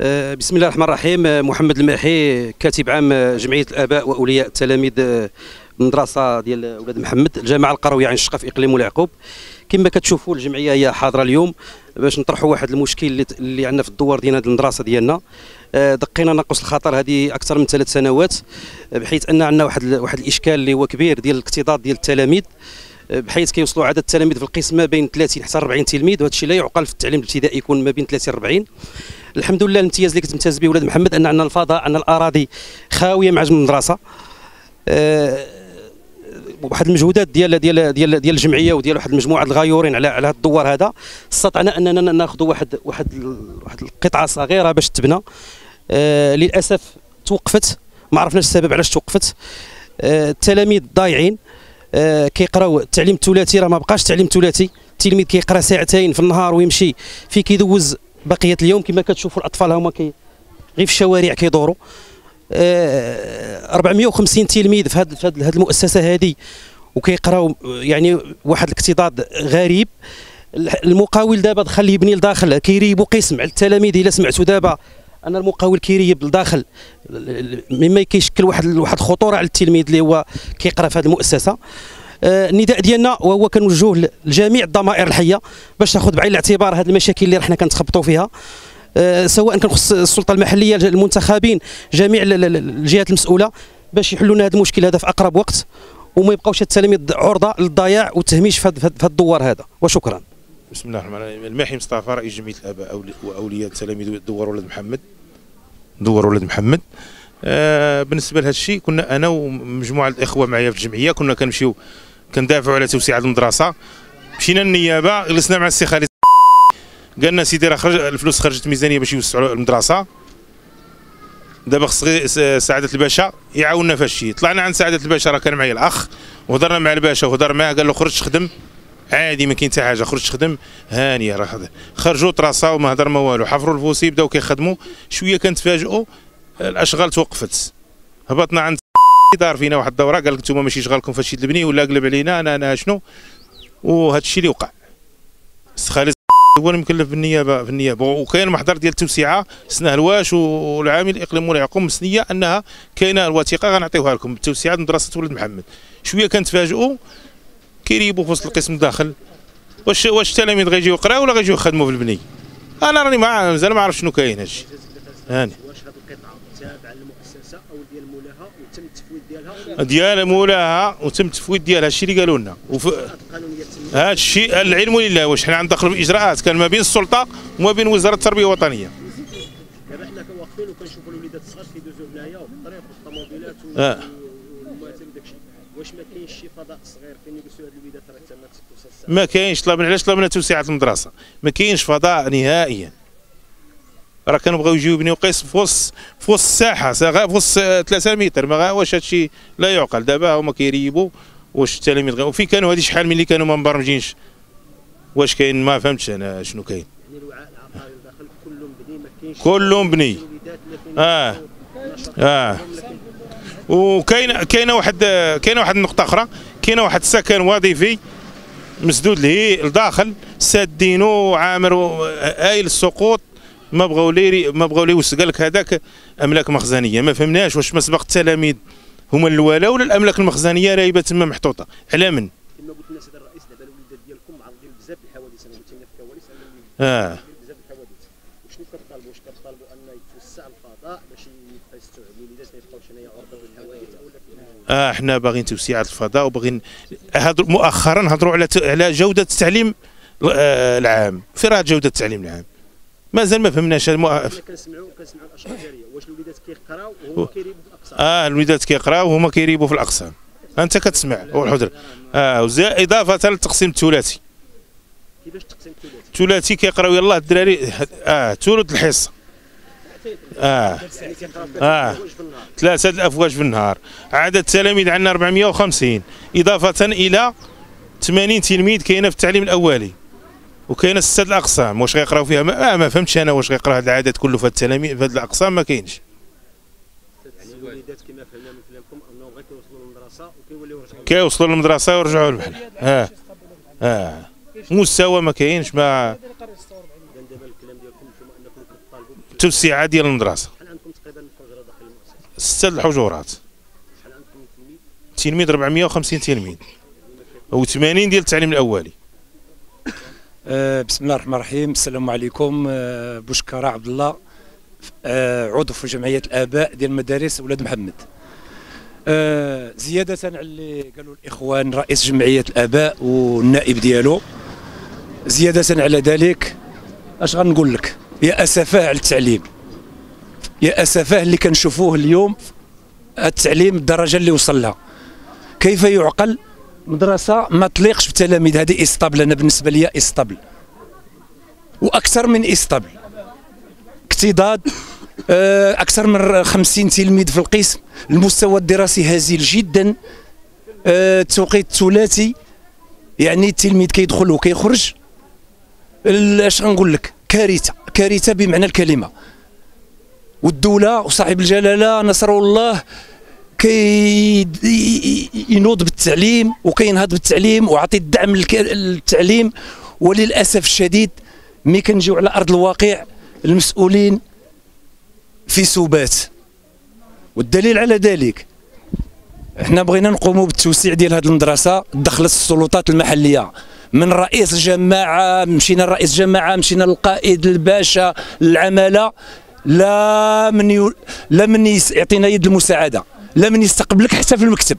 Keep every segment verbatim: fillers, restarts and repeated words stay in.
آه، بسم الله الرحمن الرحيم. آه، محمد الماحي، كاتب عام آه، جمعيه الاباء واولياء التلاميذ آه، المدرسه ديال اولاد محمد، الجامعه القرويه عين الشقه في اقليم واليعقوب. كما كتشوفوا الجمعيه هي حاضره اليوم باش نطرحوا واحد المشكل اللي, اللي عندنا في الدوار ديال هذه المدرسه ديالنا. آه، دقينا ناقوس الخطر هذه اكثر من ثلاث سنوات، آه، بحيث ان عندنا واحد واحد الاشكال اللي هو كبير ديال الاكتظاظ ديال التلاميذ، بحيث كيوصلوا عدد التلاميذ في القسم ما بين ثلاثين حتى أربعين تلميذ، وهذا الشيء لا يعقل في التعليم الابتدائي يكون ما بين ثلاثين أربعين. الحمد لله الامتياز اللي كتمتاز به ولاد محمد ان عندنا الفضاء، عندنا الاراضي خاويه مع جنب المدرسه. أه واحد المجهودات ديال ديال ديال ديال الجمعيه وديال واحد المجموعه الغيورين على على هذا الدوار هذا، استطعنا اننا ناخذوا واحد واحد واحد القطعه صغيره باش تبنى. أه للاسف توقفت، ما عرفناش السبب علاش توقفت. أه التلاميذ ضايعين، أه كيقراو التعليم الثلاثي، راه ما بقاش تعليم ثلاثي. التلميذ كيقرا ساعتين في النهار ويمشي في كيدوز بقيه اليوم. كما كتشوفوا الاطفال هما كي غير في الشوارع كيدوروا. أه أربعمائة وخمسين تلميذ في هذه هذه المؤسسه هذه، وكيقراو يعني واحد الاكتظاظ غريب. المقاول دابا دخل يبني لداخل، كيريبوا قسم على التلاميذ. الا سمعتوا دابا ان المقاول كيريب لداخل، مما كيشكل واحد واحد الخطوره على التلميذ اللي هو كيقرا في هذه المؤسسه. آه النداء ديالنا وهو كنوجهوه لجميع الضمائر الحيه باش تاخذ بعين الاعتبار هذه المشاكل اللي حنا كنتخبطوا فيها، آه سواء كنخص السلطه المحليه، المنتخبين، جميع الجهات المسؤوله، باش يحلوا لنا هذا المشكل هذا في اقرب وقت، وما يبقاوش التلاميذ عرضه للضياع والتهميش في هذا الدوار هذا. وشكرا. بسم الله الرحمن الرحيم. الماحي مصطفى، رئيس جمعيه الاباء واولياء التلاميذ دوار ولاد محمد. دوار ولاد محمد. آه بالنسبه لهذا الشيء، كنا انا ومجموعه الاخوه معايا في الجمعيه كنا كنمشيو كندافعوا على توسيع المدرسه. مشينا للنيابه، جلسنا مع السي خالد، قال لنا سيدي راه خرج الفلوس، خرجت ميزانيه باش يوسعوا المدرسه، دابا خص سعاده الباشا يعاوننا في الشيء. طلعنا عند سعاده الباشا، راه كان معايا الاخ، وهضرنا مع الباشا وهضر معاه، قال له خرج تخدم عادي، ما كاين حتى حاجه، خرج تخدم هانيه. راه خرجوا طراسه وما هضر ما والو، حفروا الفوسي بداو كيخدموا. شويه كنتفاجئوا الاشغال توقفت. هبطنا عند دار فينا واحد الدوره، قال لك انتم ماشي شغالكم في هادشي البني، ولا قلب علينا انا انا شنو. وهذا الشيء اللي وقع. السي خالد هو المكلف بالنيابه في النيابه، وكاين محضر ديال التوسعه سنه الواش والعامل اقليم واليعقوب مسنيه انها كاينه الوثيقه غنعطيوها لكم بالتوسعه مدرسه ولد محمد. شويه كنتفاجئوا كيريبوا في وسط القسم داخل. واش واش التلاميذ غيجيو يقراو ولا غيجيو يخدموا في البني؟ انا راني ما مازال ما عرفتش شنو كاين هادشي. هاني واش هذه القطعه تابعه للمؤسسه او ديال مولاها وتم التفويض ديالها؟ ديال مولاها وتم التفويض ديالها، هادشي اللي قالوا لنا. هذا الشيء العلم لله، واش حنا عندنا دخل في الاجراءات كان ما بين السلطه وما بين وزاره التربيه الوطنيه. دابا حنا كواقفين وكنشوفوا الوليدات الصغار كيدوزوا هنايا وفي الطريق والطوموبيلات والمواتر وداك الشيء. واش ما كاينش شي فضاء صغير فين يجلسوا هاد الوليدات راه تما توصل؟ ما كاينش. طلبنا، علاش طلبنا توسعه المدرسه؟ ما كاينش فضاء نهائيا. راه كنبغيو يجيو يبنيو قسم في وسط في وسط الساحه، في وسط ثلاثة متر. ما واش هادشي لا يعقل. دابا هما كيريبوا. واش التلاميذ وفين كانوا هذه شحال ملي كانوا ما مبرمجينش؟ واش كاين؟ ما فهمتش انا شنو كاين. يعني الوعاء العقاري داخل كله مبني، ما كاينش كله مبني. اه اه وكاين كاينه واحد كاينه واحد النقطه اخرى، كاينه واحد السكن وظيفي مسدود لهي لداخل، سادينو عامر ايل السقوط. ما بغاو لي ما بغاو لي يوسع. قال لك هذاك املاك مخزنيه. ما فهمناش واش مسبق التلاميذ هما الولاء ولا الاملاك المخزنيه راهبه تما محطوطه على من؟ كما قلت لنا سيدي الرئيس، دابا الوليدات ديالكم معرضين بزاف الحوادث. انا قلت لنا في الكواليس اه بزاف الحوادث. وشنو كتطالبوا؟ واش كتطالبوا ان يتوسع الفضاء باش يبقى يستوعب الوليدات ما يبقاوش هنايا عرضه للحوادث، اولا اه حنا باغيين توسعه الفضاء، وباغيين هضر مؤخرا هضروا على على جوده التعليم آه العام. فين راه جوده التعليم العام؟ مازال ما فهمناش. المؤ... كنسمعوا كنسمعوا الاشخاص ديالي، واش الوليدات كيقراو وهما كيريبوا في الاقسام؟ اه الوليدات كيقراو وهما كيريبوا في الاقسام. انت كتسمع والحضر. اه وزا اضافه للتقسيم الثلاثي. كيفاش التقسيم الثلاثي؟ الثلاثي كيقراو يلاه الدراري اه ثلث الحصه. اه اه ثلاثه الافواج في النهار. عدد التلاميذ عندنا أربعمائة وخمسين، اضافه الى ثمانين تلميذ كاينه في التعليم الاولي، وكاينه سته الاقسام. واش غيقراو فيها؟ ما, ما فهمتش انا واش غيقرا هذا العدد كله في التلاميذ في هذه الاقسام. ما كاينش. يعني الوليدات كما فهمنا من كلامكم انهم غير كيوصلوا للمدرسه وكيوليو يرجعوا كيوصلوا للمدرسه ويرجعوا للمحل. اه اه مستوى ما كاينش. ما دابا الكلام ديالكم انتم انكم كتطالبوا التوسعه ديال المدرسه. شحال عندكم تقريبا الحجره داخل المؤسسه؟ سته الحجرات. شحال عندكم تلميذ؟ تلميذ أربعمائة وخمسين تلميذ و ثمانين ديال التعليم الاولي. أه بسم الله الرحمن الرحيم. السلام عليكم. أه بوشكرة عبد الله، أه عضو في جمعيه الاباء ديال مدارس ولاد محمد. أه زياده على اللي قالوا الاخوان رئيس جمعيه الاباء والنائب ديالو، زياده على ذلك اش غنقول لك؟ يا اسفاه على التعليم، يا اسفاه اللي كنشوفوه اليوم، التعليم الدرجه اللي وصل لها. كيف يعقل مدرسه ما تليقش بالتلاميذ؟ هذه اسطبل، انا بالنسبه لي اسطبل واكثر من اسطبل. اكتضاد، اكثر من خمسين تلميذ في القسم، المستوى الدراسي هزيل جدا، التوقيت الثلاثي، يعني التلميذ كيدخل وكيخرج. اش غنقول لك؟ كارثه، كارثه بمعنى الكلمه. والدوله وصاحب الجلاله نصره الله كي ينوض بالتعليم وكينهض بالتعليم وعطي الدعم للتعليم، وللاسف الشديد ملي كنجيو على ارض الواقع المسؤولين في سبات. والدليل على ذلك احنا بغينا نقوموا بالتوسيع ديال هذه المدرسه، دخلت السلطات المحليه من رئيس الجماعه، مشينا لرئيس الجماعه، مشينا للقائد، الباشا، العماله، لا من ي... لا من يعطينا يد المساعده، لا من يستقبلك حتى في المكتب.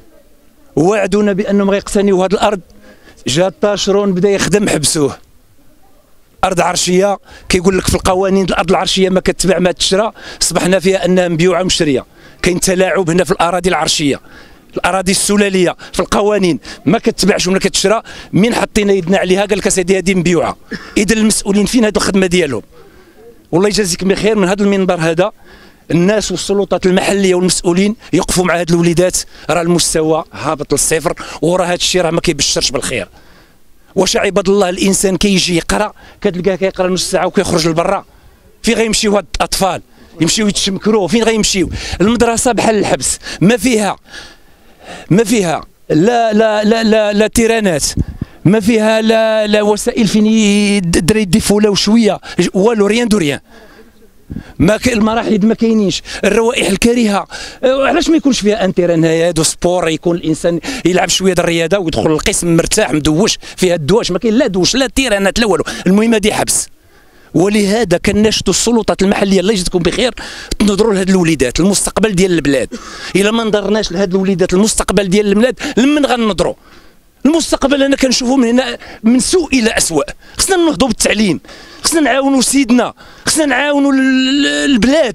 وعدونا بانهم غيقتنيوا هذه الارض، جا الطاشرون بدا يخدم حبسوه. ارض عرشيه كيقول لك في القوانين الارض العرشيه ما كتباع ما تشرى، اصبحنا فيها انها مبيوعه ومشريه. كاين تلاعب هنا في الاراضي العرشيه، الاراضي السلاليه في القوانين ما كتباعش ولا كتشرى. من حطينا يدنا عليها قال لك اسيدي هذه مبيوعه. اذا المسؤولين فين هذه الخدمه ديالهم؟ والله يجازيكم بخير من هذا المنبر هذا، الناس والسلطات المحليه والمسؤولين يقفوا مع هاد الوليدات. راه المستوى هابط للصفر، وراه هذا الشيء راه ما كيبشرش بالخير. واش عباد الله الانسان كيجي يقرا كتلقاه كيقرا نص ساعه وكيخرج لبرا؟ فين غيمشيو هاد الاطفال؟ يمشيو يتشمكروا، فين غيمشيو؟ المدرسه بحال الحبس، ما فيها ما فيها لا لا لا لا, لا تيرانات، ما فيها لا لا وسائل فين الدراري يديفولاو شويه، والو ريان دو ريان. ما المراحل ما كاينينش، الروائح الكريهه. علاش ما يكونش فيها انتران هادو سبور، يكون الانسان يلعب شويه د الرياضه ويدخل القسم مرتاح مدوش فيها الدواش، ما كاين لا دوش لا تيرانات لا والو. المهم هذه حبس. ولهذا كناشدوا السلطات المحليه الله يجزيكم بخير تنظروا لهاد الوليدات، المستقبل ديال البلاد. الا ما نظرناش لهاد الوليدات المستقبل ديال البلاد لمن غننظروا؟ المستقبل انا كنشوفه من هنا من سوء الى اسوء. خصنا ننهضوا بالتعليم، خصنا نعاونوا سيدنا، خصنا نعاونوا البلاد.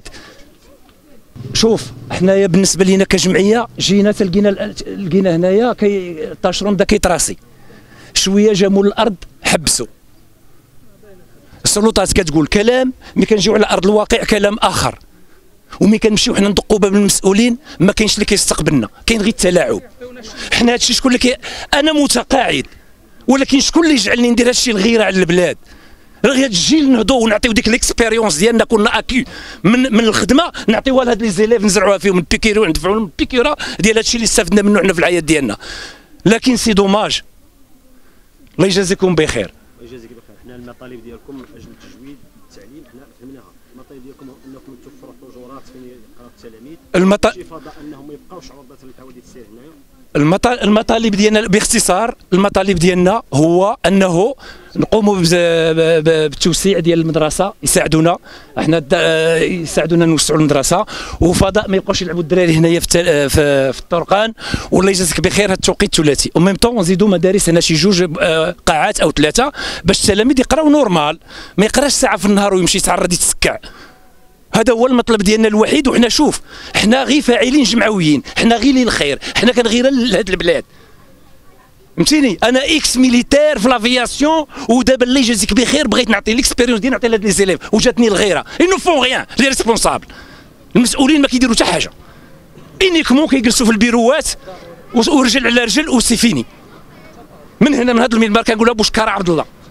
شوف حنايا بالنسبه لينا كجمعيه جينا تلقينا لقينا هنايا كي طاشرون بدا كيتراسي شويه، جا مول الارض حبسوا. السلطات كتقول كلام، ملي كنجيو على ارض الواقع كلام اخر. وملي كنمشيو حنا ندقوا باب المسؤولين ما كاينش اللي كيستقبلنا، كاين غير التلاعب. حنا هادشي شكون اللي كي... انا متقاعد، ولكن شكون اللي يجعلني ندير هادشي الغيره على البلاد؟ غير تجي نهضوا ونعطيو ديك ليكسبيريونس ديالنا، كنا اكي من من الخدمه نعطيوها لهاد لي زيليف، نزرعوها فيهم البيكيرو، ندفعوا لهم البيكيره ديال هادشي اللي استفدنا منه حنا في الحياه ديالنا. لكن سي دوماج. الله يجازيكم بخير. الله يجازيك بخير. حنا المطالب ديالكم من اجل تجويد التعليم حنا فهمناها، المطالب ديالكم انكم توفروا حجرات فين يقراو التلاميذ، المط... شي فضاء انهم ما يبقاوش عرضه للحوادث السير هنايا. المطالب ديالنا باختصار، المطالب ديالنا هو انه نقوموا بالتوسيع ديال المدرسه، يساعدونا احنا يساعدونا نوسعوا المدرسه، وفضاء ما يبقاوش يلعبوا الدراري هنايا في في الطرقان. والله يجازيك بخير هذا التوقيت الثلاثي. او ميم طون نزيدوا مدارس هنا شي جوج قاعات او ثلاثه باش التلاميذ يقراو نورمال، ما يقراش ساعه في النهار ويمشي يتعرض يتسكع. هذا هو المطلب ديالنا الوحيد. وحنا شوف حنا غير فاعلين جمعويين، حنا غير للخير، حنا كنغير لهاد البلاد. فهمتيني؟ انا اكس ميليتير في لافياسيون، ودابا الله يجازيك بخير بغيت نعطي ليكسبيريونس ديالي نعطي لهاد لي زيليف، وجاتني الغيره. إنو فون غيان لي ريسبونسابل، المسؤولين ما كيديروا حتى حاجه، انيكمون كيجلسوا في البيروات ورجل على رجل وسي فيني. من هنا من هذا المنبر كنقولها بوشكرة عبد الله.